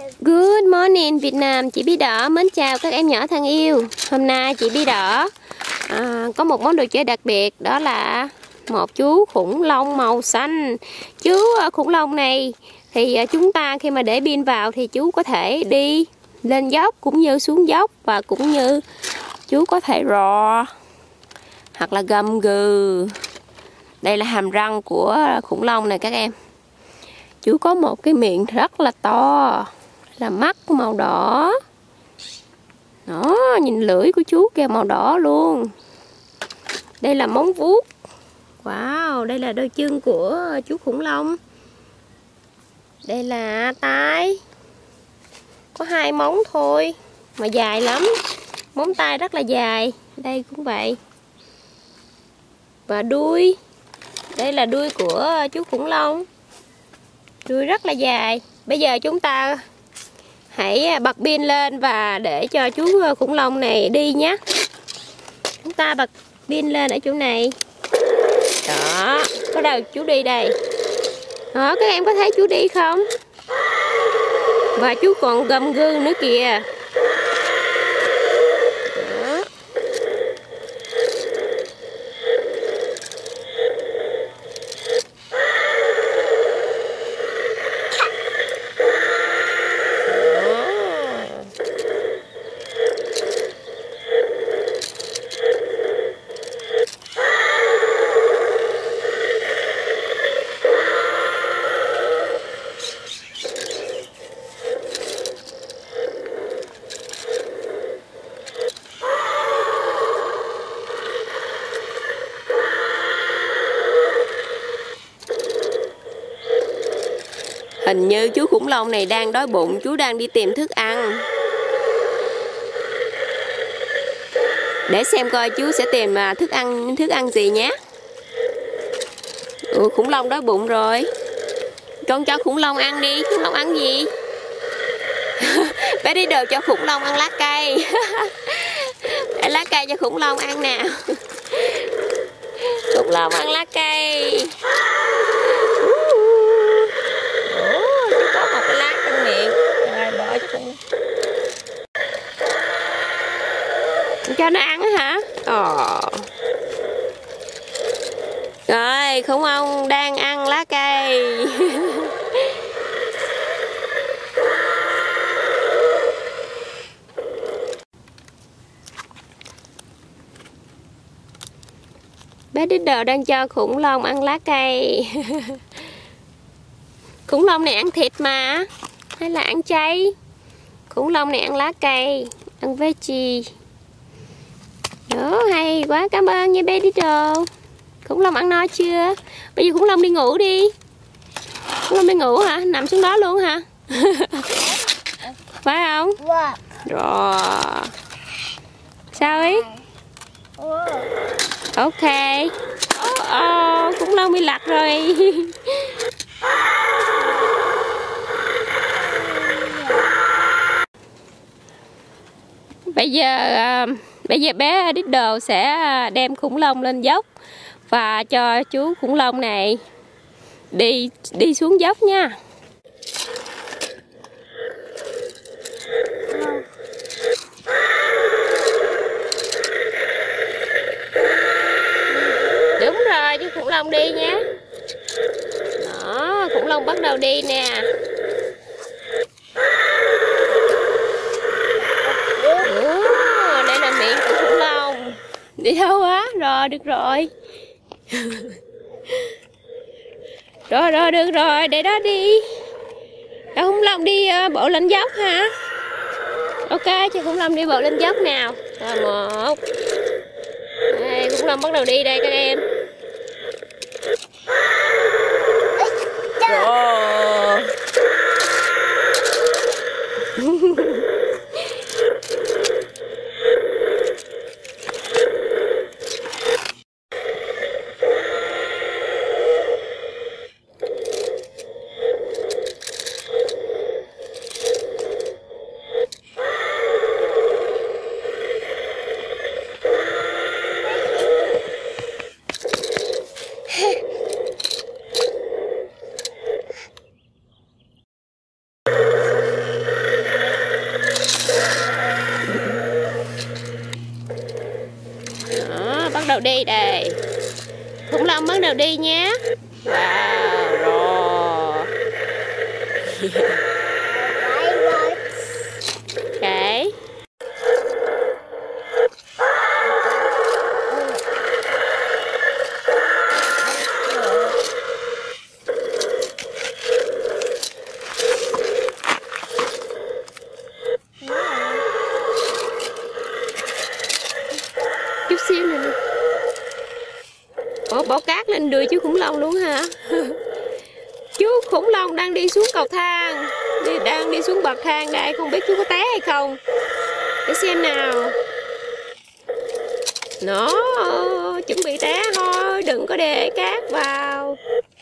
Good morning Việt Nam, chị Bí Đỏ mến chào các em nhỏ thân yêu. Hôm nay chị Bí Đỏ có một món đồ chơi đặc biệt, đó là một chú khủng long màu xanh. Chú khủng long này thì chúng ta khi mà để pin vào thì chú có thể đi lên dốc cũng như xuống dốc, và cũng như chú có thể rò hoặc là gầm gừ. Đây là hàm răng của khủng long này các em. Chú có một cái miệng rất là to, là mắt màu đỏ. Đó, nhìn lưỡi của chú kìa, màu đỏ luôn. Đây là móng vuốt. Wow, đây là đôi chân của chú khủng long. Đây là tai. Có 2 móng thôi mà dài lắm. Móng tay rất là dài. Đây cũng vậy. Và đuôi. Đây là đuôi của chú khủng long. Đuôi rất là dài. Bây giờ chúng ta hãy bật pin lên và để cho chú khủng long này đi nhé. Chúng ta bật pin lên ở chỗ này. Đó, có đâu chú đi đây. Đó, các em có thấy chú đi không? Và chú còn gầm gừ nữa kìa. Đó. Hình như chú khủng long này đang đói bụng, chú đang đi tìm thức ăn. Để xem coi chú sẽ tìm thức ăn gì nhé. Khủng long đói bụng rồi. Con cho khủng long ăn đi. Khủng long ăn gì? Bé đi đồ cho khủng long ăn lá cây. Để lá cây cho khủng long ăn nào. Khủng long ăn lá cây. Có một cái lá trong miệng. Rồi bỏ cho nó ăn hả? Rồi khủng long đang ăn lá cây. Bé Diddle đang cho khủng long ăn lá cây. Khủng long này ăn thịt mà, hay là ăn chay? Khủng long này ăn lá cây, ăn veggie. Đó, hay quá, cảm ơn nha bé Diddle. Khủng long ăn no chưa? Bây giờ khủng long đi ngủ đi. Khủng long đi ngủ hả? Nằm xuống đó luôn hả? Phải không? Rồi. Sao ấy? Ok. Khủng long bị lật rồi. Bây giờ bé Diddle sẽ đem khủng long lên dốc và cho chú khủng long này đi xuống dốc nha. Đúng rồi, chú khủng long đi nhé. Đó, khủng long bắt đầu đi nè. Đây là miệng của khủng long. Đi đâu quá? Rồi, được rồi. Rồi, được rồi, để đó đi. Cho khủng long đi bộ lên dốc hả? Ok, cho khủng long đi bộ lên dốc nào. Rồi, 1. Đây, khủng long bắt đầu đi đây các em. Rồi. đầu đi đây. Khủng long bắt đầu đi nhé. Wow, rồi. Okay. Chút xíu nữa. Ủa, bỏ cát lên đuôi chú khủng long luôn hả? Chú khủng long đang đi xuống cầu thang, đang đi xuống bậc thang đây, không biết chú có té hay không. Để xem nào. Nó chuẩn bị té thôi, đừng có để cát vào.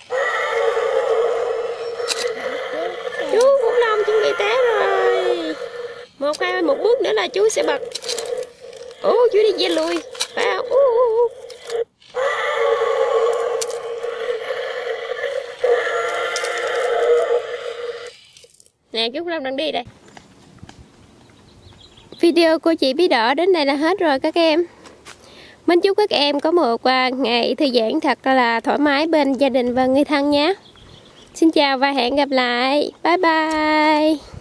Chú khủng long chuẩn bị té rồi. Một bước nữa là chú sẽ bật. Ủa, chú đi về lùi phải không? Nè, chú khủng long đang đi đây. Video của chị Bí Đỏ đến đây là hết rồi các em. Mến chúc các em có một ngày thư giãn thật là thoải mái bên gia đình và người thân nhé. Xin chào và hẹn gặp lại. Bye bye.